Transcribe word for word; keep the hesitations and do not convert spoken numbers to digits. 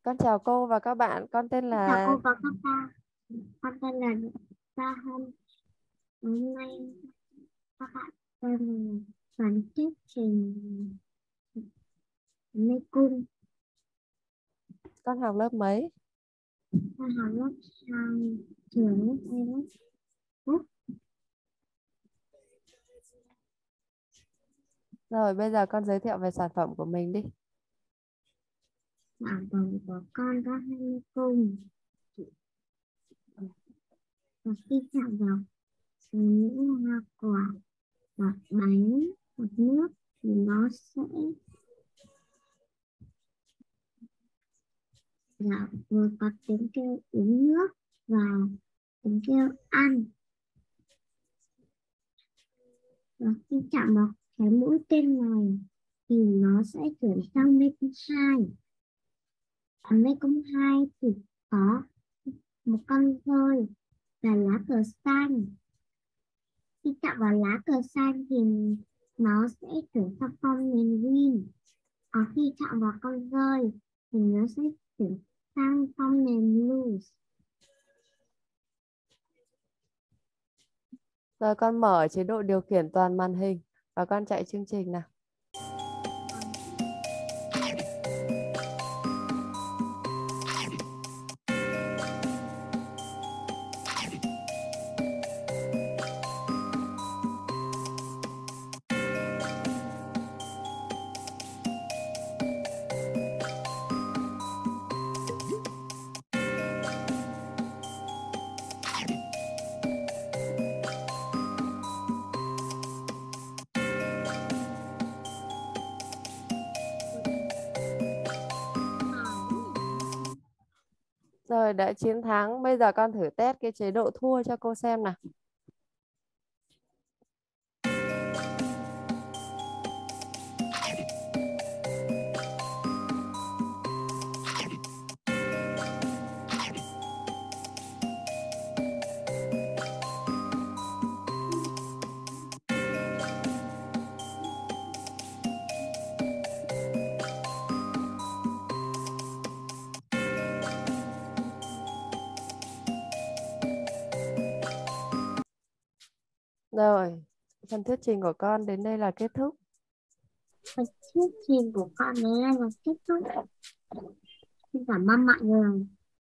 Con chào cô và các bạn, con tên Chào là... cô và các bạn, con tên là Sa Hân. Hôm nay các bạn đang soạn thuyết trình mê cung. Con học lớp mấy? Con học lớp hai, trường lớp hai lớp Úc. Rồi bây giờ con giới thiệu về sản phẩm của mình đi. Sản phẩm của con có hai mê cung, và khi chạm vào những hoa quả hoặc bánh hoặc nước thì nó sẽ là vừa có tiếng kêu uống nước và tiếng kêu ăn. Và khi chạm vào cái mũi tên này thì nó sẽ chuyển sang mê cung hai. Ở mê cung hai thì có một con rơi và lá cờ xanh. Khi chạm vào lá cờ xanh thì nó sẽ chuyển sang phong nền green. Còn khi chạm vào con rơi thì nó sẽ chuyển sang phong nền blue. Rồi con mở chế độ điều khiển toàn màn hình và con chạy chương trình nào. Rồi đã chiến thắng, bây giờ con thử test cái chế độ thua cho cô xem nào. Rồi, phần thuyết trình của con đến đây là kết thúc. Và thuyết trình của con đấy là kết thúc. Xin cảm ơn mọi người.